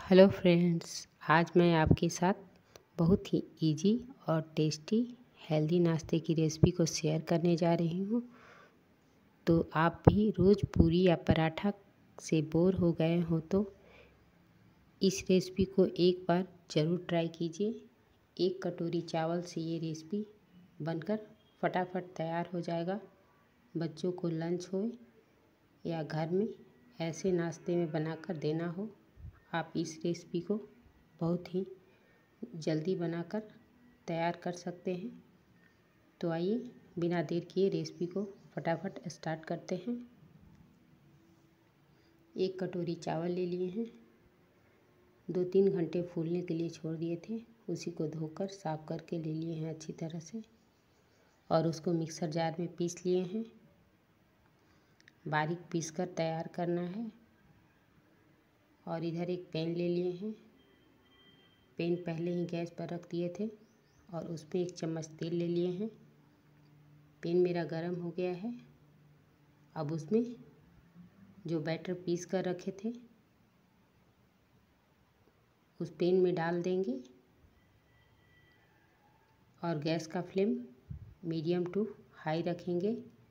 Hello friends, आज मैं आपके साथ बहुत ही इजी और टेस्टी हेल्दी नाश्ते की रेसिपी को शेयर करने जा रही हूँ। तो आप भी रोज़ पूरी या पराठा से बोर हो गए हो तो इस रेसिपी को एक बार ज़रूर ट्राई कीजिए। एक कटोरी चावल से ये रेसिपी बनकर फटाफट तैयार हो जाएगा। बच्चों को लंच हो या घर में ऐसे नाश्ते में बनाकर देना हो, आप इस रेसिपी को बहुत ही जल्दी बनाकर तैयार कर सकते हैं। तो आइए बिना देर किए रेसिपी को फटाफट स्टार्ट करते हैं। एक कटोरी चावल ले लिए हैं, 2-3 घंटे फूलने के लिए छोड़ दिए थे। उसी को धोकर साफ करके ले लिए हैं अच्छी तरह से और उसको मिक्सर जार में पीस लिए हैं। बारीक पीसकर तैयार करना है। और इधर एक पैन ले लिए हैं। पैन पहले ही गैस पर रख दिए थे और उस पर 1 चम्मच तेल ले लिए हैं। पैन मेरा गरम हो गया है। अब उसमें जो बैटर पीस कर रखे थे उस पैन में डाल देंगे और गैस का फ्लेम मीडियम टू हाई रखेंगे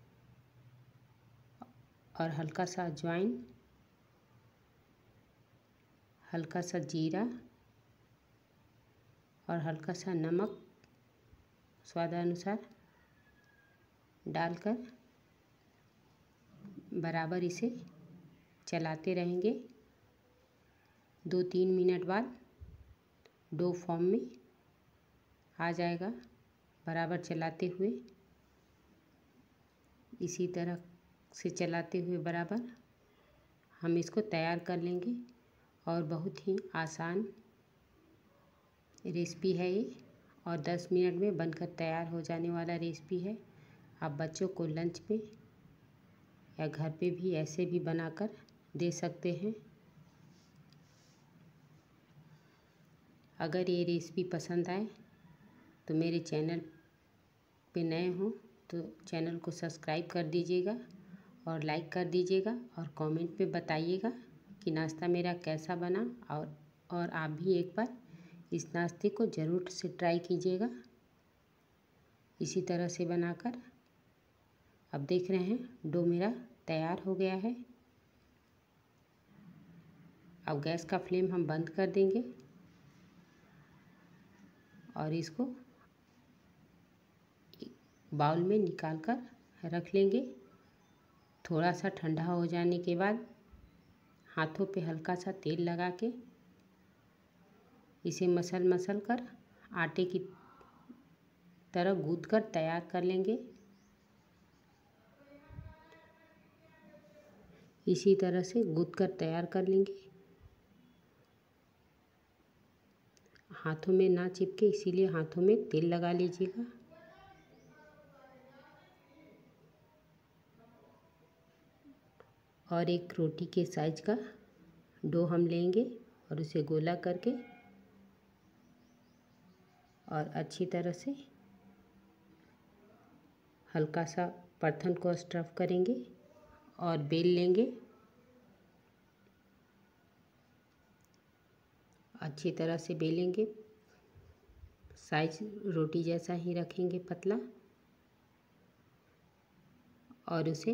और हल्का सा अजवाइन, हल्का सा जीरा और हल्का सा नमक स्वादानुसार डालकर बराबर इसे चलाते रहेंगे। 2-3 मिनट बाद डो फॉर्म में आ जाएगा। बराबर चलाते हुए इसी तरह से चलाते हुए बराबर हम इसको तैयार कर लेंगे। और बहुत ही आसान रेसिपी है ये और 10 मिनट में बनकर तैयार हो जाने वाला रेसिपी है। आप बच्चों को लंच में या घर पे भी ऐसे भी बनाकर दे सकते हैं। अगर ये रेसिपी पसंद आए तो मेरे चैनल पे नए हो तो चैनल को सब्सक्राइब कर दीजिएगा और लाइक कर दीजिएगा और कमेंट पे बताइएगा कि नाश्ता मेरा कैसा बना। और आप भी एक बार इस नाश्ते को ज़रूर से ट्राई कीजिएगा इसी तरह से बनाकर। अब देख रहे हैं डो मेरा तैयार हो गया है। अब गैस का फ्लेम हम बंद कर देंगे और इसको बाउल में निकाल कर रख लेंगे। थोड़ा सा ठंडा हो जाने के बाद हाथों पे हल्का सा तेल लगा के इसे मसल कर आटे की तरह गूँथ कर तैयार कर लेंगे। इसी तरह से गूँथ कर तैयार कर लेंगे। हाथों में ना चिपके इसीलिए हाथों में तेल लगा लीजिएगा। और एक रोटी के साइज का डो हम लेंगे और उसे गोला करके और अच्छी तरह से हल्का सा परथन को स्टफ करेंगे और बेल लेंगे। अच्छी तरह से बेलेंगे, साइज रोटी जैसा ही रखेंगे पतला और उसे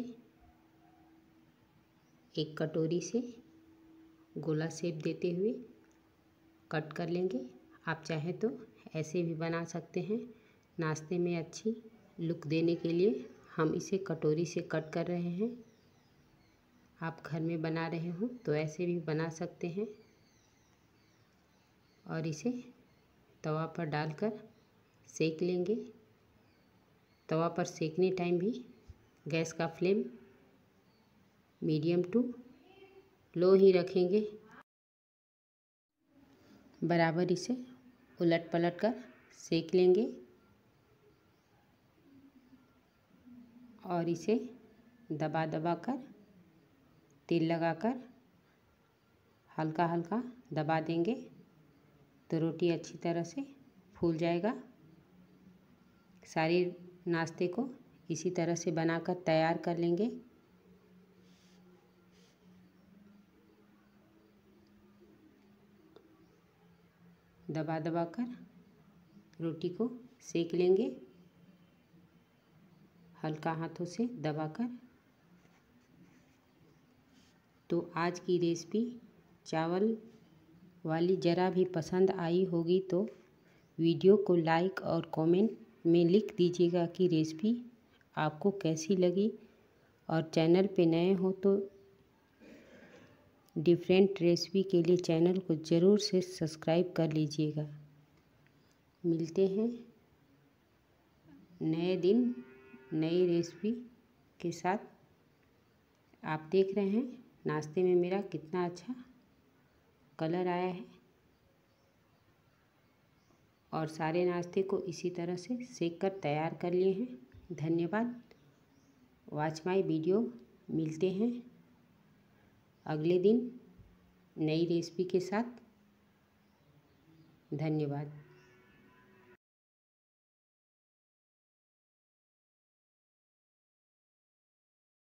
एक कटोरी से गोला शेप देते हुए कट कर लेंगे। आप चाहें तो ऐसे भी बना सकते हैं। नाश्ते में अच्छी लुक देने के लिए हम इसे कटोरी से कट कर रहे हैं। आप घर में बना रहे हो तो ऐसे भी बना सकते हैं। और इसे तवा पर डालकर सेक लेंगे। तवा पर सेकने टाइम भी गैस का फ्लेम मीडियम टू लो ही रखेंगे। बराबर इसे उलट पलट कर सेक लेंगे और इसे दबा दबा कर तेल लगाकर हल्का हल्का दबा देंगे तो रोटी अच्छी तरह से फूल जाएगा। सारे नाश्ते को इसी तरह से बनाकर तैयार कर लेंगे। दबा दबा कर रोटी को सेक लेंगे, हल्का हाथों से दबाकर। तो आज की रेसिपी चावल वाली ज़रा भी पसंद आई होगी तो वीडियो को लाइक और कमेंट में लिख दीजिएगा कि रेसिपी आपको कैसी लगी। और चैनल पे नए हो तो डिफरेंट रेसिपी के लिए चैनल को ज़रूर से सब्सक्राइब कर लीजिएगा। मिलते हैं नए दिन नई रेसिपी के साथ। आप देख रहे हैं नाश्ते में मेरा कितना अच्छा कलर आया है। और सारे नाश्ते को इसी तरह से सेक कर तैयार कर लिए हैं। धन्यवाद। Watch my video. मिलते हैं अगले दिन नई रेसिपी के साथ। धन्यवाद।